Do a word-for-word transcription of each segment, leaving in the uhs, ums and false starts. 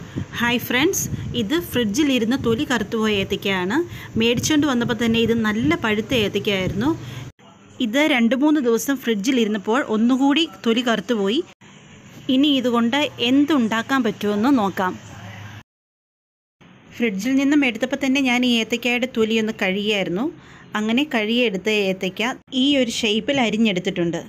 Hi friends, ഇത് ഫ്രിഡ്ജിൽ ഇരുന്ന് തൊലി കറുത്തുപോയ ഏത്തയ്ക്കയാണ്. മേടിച്ചുകൊണ്ട് വന്നപ്പോൾ തന്നെ ഇത് നല്ല പഴുത്ത ഏത്തയ്ക്കയായിരുന്നു. ഇത് രണ്ട് മൂന്ന് ദിവസം ഫ്രിഡ്ജിൽ ഇരുന്നപ്പോൾ ഒന്നുകൂടി തൊലി കറുത്തുപോയി. ഇനി ഇതുകൊണ്ട് എന്തുണ്ടാക്കാൻ പറ്റുമെന്ന് നോക്കാം. ഫ്രിഡ്ജിൽ നിന്നും എടുത്തപ്പോൾ തന്നെ ഞാൻ ഈ ഏത്തയ്ക്കയുടെ തൊലിയൊന്ന് കഴുകിയായിരുന്നു. അങ്ങനെ കഴുകിയെടുത്ത ഏത്തയ്ക്ക ഈ ഒരു ഷേപ്പിൽ അരിഞ്ഞെടുത്തിട്ടുണ്ട്.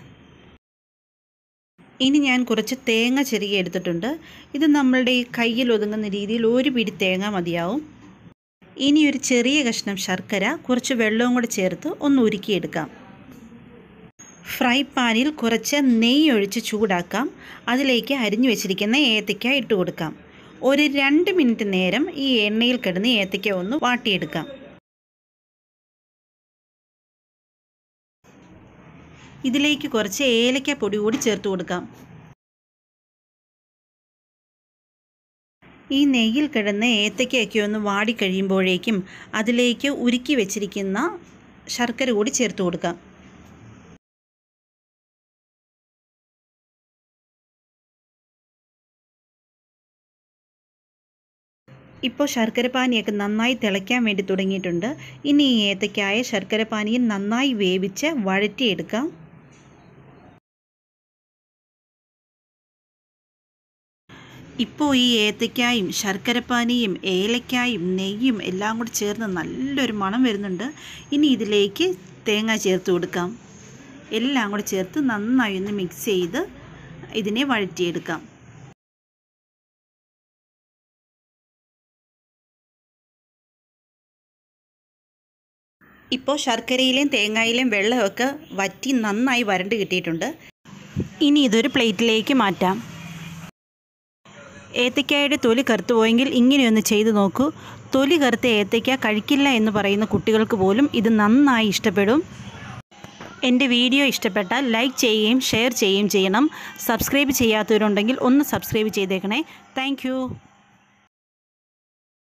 ഇനി ഞാൻ കുറച്ച് തേങ്ങ ചെറുകി എടുത്തിട്ടുണ്ട്. ഇത് നമ്മളുടെ ഈ കയ്യിൽ ഒതുങ്ങുന്ന രീതിയിൽ ഒരു പിടി തേങ്ങ മതിയാവും. ഇനി ഒരു ചെറിയ കഷ്ണം ശർക്കര കുറച്ച് വെള്ളവും കൂടെ ചേർത്ത് ഒന്ന് ഉരുക്കിയെടുക്കാം. ഫ്രൈ പാനിൽ കുറച്ച് നെയ്യ് ഒഴിച്ച് ചൂടാക്കാം. അതിലേക്ക് അരിഞ്ഞു വെച്ചിരിക്കുന്ന ഏത്തയ്ക്ക ഇട്ട് കൊടുക്കാം. ഒരു രണ്ട് മിനിറ്റ് നേരം ഈ എണ്ണയിൽ കിടന്ന് ഏത്തയ്ക്ക ഒന്ന് വാട്ടിയെടുക്കാം. ഇതിലേക്ക് കുറച്ച് ഏലക്ക പൊടി കൂടി ചേർത്ത് കൊടുക്കാം. ഈ നെയ്യിൽ കിടന്ന് ഏത്തയ്ക്കയൊക്കെ ഒന്ന് വാടി കഴിയുമ്പോഴേക്കും അതിലേക്ക് ഉരുക്കി വെച്ചിരിക്കുന്ന ശർക്കര കൂടി ചേർത്ത് കൊടുക്കാം. ഇപ്പോൾ ശർക്കരപ്പാനിയൊക്കെ നന്നായി തിളയ്ക്കാൻ വേണ്ടി തുടങ്ങിയിട്ടുണ്ട്. ഇനി ഈ ഏത്തയ്ക്കായ ശർക്കരപ്പാനിയിൽ നന്നായി വേവിച്ച് വഴറ്റിയെടുക്കാം. ഇപ്പോൾ ഈ ഏത്തയ്ക്കായും ശർക്കരപ്പാനിയും ഏലക്കായും നെയ്യും എല്ലാം കൂടി ചേർന്ന് നല്ലൊരു മണം വരുന്നുണ്ട്. ഇനി ഇതിലേക്ക് തേങ്ങ ചേർത്ത് കൊടുക്കാം. എല്ലാം കൂടി ചേർത്ത് നന്നായി ഒന്ന് മിക്സ് ചെയ്ത് ഇതിനെ വഴറ്റിയെടുക്കാം. ഇപ്പോൾ ശർക്കരയിലെയും തേങ്ങയിലെയും വെള്ളമൊക്കെ വറ്റി നന്നായി വരണ്ട് കിട്ടിയിട്ടുണ്ട്. ഇനി ഇതൊരു പ്ലേറ്റിലേക്ക് മാറ്റാം. ഏത്തയ്ക്കയുടെ തൊലി കറുത്തു പോയെങ്കിൽ ഇങ്ങനെയൊന്ന് ചെയ്തു നോക്കൂ. തൊലി കറുത്ത ഏത്തയ്ക്ക കഴിക്കില്ല എന്ന് പറയുന്ന കുട്ടികൾക്ക് പോലും ഇത് നന്നായി ഇഷ്ടപ്പെടും. എൻ്റെ വീഡിയോ ഇഷ്ടപ്പെട്ടാൽ ലൈക്ക് ചെയ്യുകയും ഷെയർ ചെയ്യുകയും ചെയ്യണം. സബ്സ്ക്രൈബ് ചെയ്യാത്തവരുണ്ടെങ്കിൽ ഒന്ന് സബ്സ്ക്രൈബ് ചെയ്തേക്കണേ. താങ്ക്